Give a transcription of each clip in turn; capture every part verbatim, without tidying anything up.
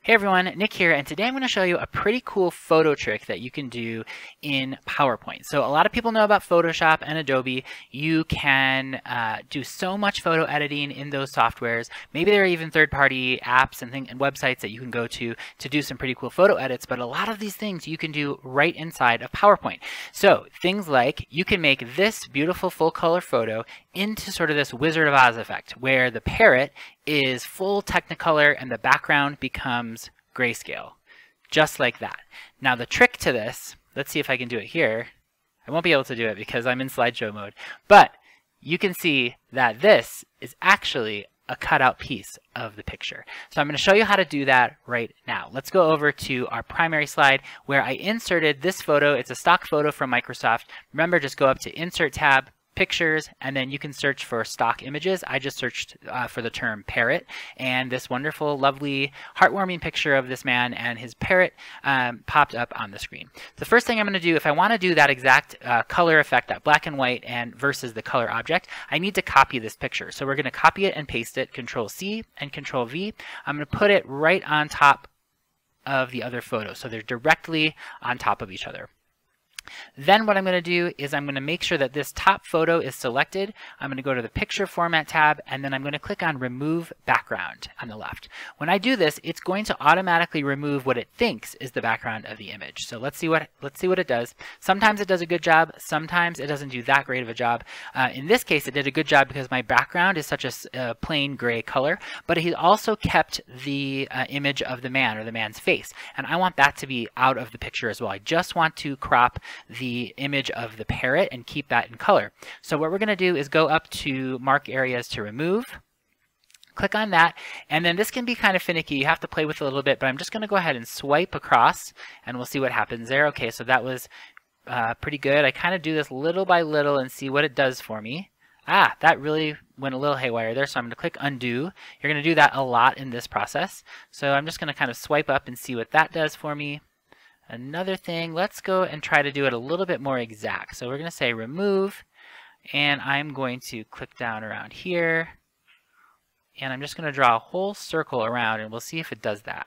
Hey everyone, Nick here, and today I'm going to show you a pretty cool photo trick that you can do in PowerPoint. So a lot of people know about Photoshop and Adobe. You can uh, do so much photo editing in those softwares. Maybe there are even third-party apps and, thing, and websites that you can go to to do some pretty cool photo edits, but a lot of these things you can do right inside of PowerPoint. So things like you can make this beautiful full-color photo into sort of this Wizard of Oz effect, where the parrot is full Technicolor and the background becomes grayscale, just like that. Now the trick to this, let's see if I can do it here. I won't be able to do it because I'm in slideshow mode, but you can see that this is actually a cutout piece of the picture. So I'm going to show you how to do that right now. Let's go over to our primary slide where I inserted this photo. It's a stock photo from Microsoft. Remember, just go up to Insert tab, Pictures, and then you can search for stock images. I just searched uh, for the term parrot, and this wonderful, lovely, heartwarming picture of this man and his parrot um, popped up on the screen. The first thing I'm going to do, if I want to do that exact uh, color effect, that black and white and versus the color object, I need to copy this picture. So we're going to copy it and paste it, Control C and Control V. I'm going to put it right on top of the other photo, so they're directly on top of each other. Then what I'm going to do is I'm going to make sure that this top photo is selected. I'm going to go to the Picture Format tab, and then I'm going to click on Remove Background on the left. When I do this, it's going to automatically remove what it thinks is the background of the image. So let's see what let's see what it does. Sometimes it does a good job. Sometimes it doesn't do that great of a job. Uh, in this case, it did a good job because my background is such a uh, plain gray color, but he also kept the uh, image of the man or the man's face, and I want that to be out of the picture as well. I just want to crop the image of the parrot and keep that in color. So what we're going to do is go up to Mark Areas to Remove, click on that, and then this can be kind of finicky. You have to play with it a little bit, but I'm just going to go ahead and swipe across and we'll see what happens there. Okay, so that was uh, pretty good. I kind of do this little by little and see what it does for me. Ah, that really went a little haywire there, so I'm going to click Undo. You're going to do that a lot in this process. So I'm just going to kind of swipe up and see what that does for me. Another thing, let's go and try to do it a little bit more exact. So we're going to say remove, and I'm going to click down around here, and I'm just going to draw a whole circle around, and we'll see if it does that.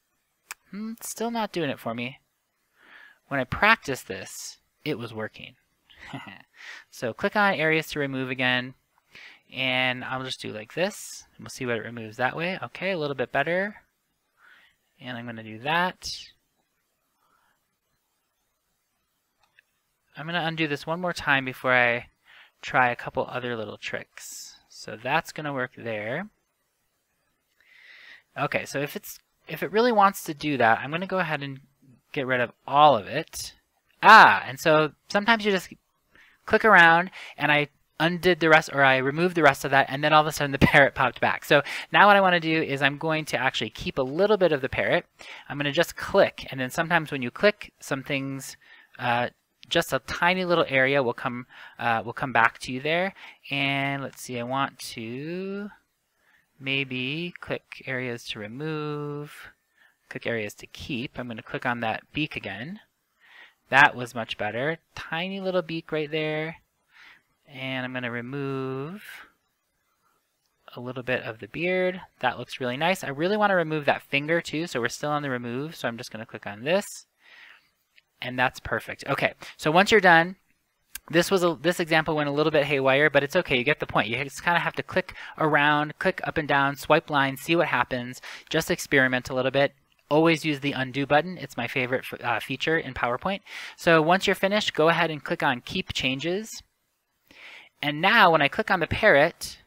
Hmm, it's still not doing it for me. When I practiced this, it was working. So click on Areas to Remove again, and I'll just do like this, and we'll see what it removes that way. Okay, a little bit better, and I'm going to do that. I'm going to undo this one more time before I try a couple other little tricks. So that's going to work there. Okay, so if it's if it really wants to do that, I'm going to go ahead and get rid of all of it. Ah, and so sometimes you just click around and I undid the rest, or I removed the rest of that, and then all of a sudden the parrot popped back. So now what I want to do is I'm going to actually keep a little bit of the parrot. I'm going to just click, and then sometimes when you click, some things uh, just a tiny little area will come uh, will come back to you there. And let's see, I want to maybe click Areas to Remove, click Areas to Keep. I'm going to click on that beak again. That was much better. Tiny little beak right there. And I'm going to remove a little bit of the beard. That looks really nice. I really want to remove that finger too, so we're still on the remove. So I'm just going to click on this. And that's perfect. Okay, so once you're done, this was a, this example went a little bit haywire, but it's okay. You get the point. You just kind of have to click around, click up and down, swipe lines, see what happens. Just experiment a little bit. Always use the undo button. It's my favorite uh, feature in PowerPoint. So once you're finished, go ahead and click on Keep Changes. And now when I click on the parrot,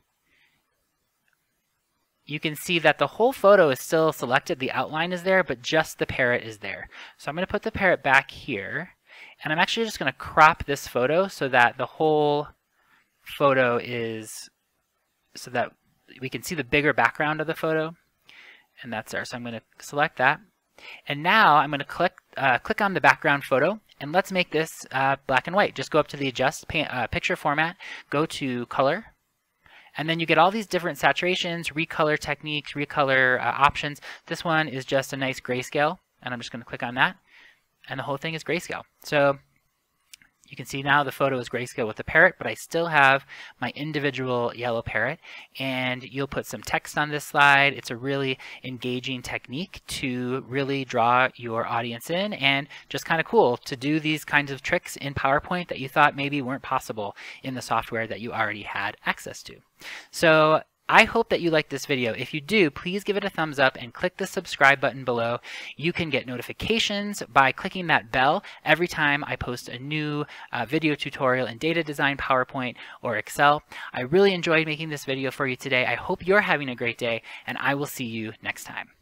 you can see that the whole photo is still selected, the outline is there, but just the parrot is there. So I'm going to put the parrot back here, and I'm actually just going to crop this photo so that the whole photo is, so that we can see the bigger background of the photo, and that's there. So I'm going to select that, and now I'm going to click, uh, click on the background photo, and let's make this uh, black and white. Just go up to the Adjust uh, Picture Format, go to Color, and then you get all these different saturations, recolor techniques, recolor uh, options. This one is just a nice grayscale, and I'm just going to click on that, and the whole thing is grayscale. So You can see now the photo is grayscale with the parrot, but I still have my individual yellow parrot, and you'll put some text on this slide. It's a really engaging technique to really draw your audience in, and just kind of cool to do these kinds of tricks in PowerPoint that you thought maybe weren't possible in the software that you already had access to. So I hope that you liked this video. If you do, please give it a thumbs up and click the subscribe button below. You can get notifications by clicking that bell every time I post a new uh, video tutorial in data design, PowerPoint, or Excel. I really enjoyed making this video for you today. I hope you're having a great day, and I will see you next time.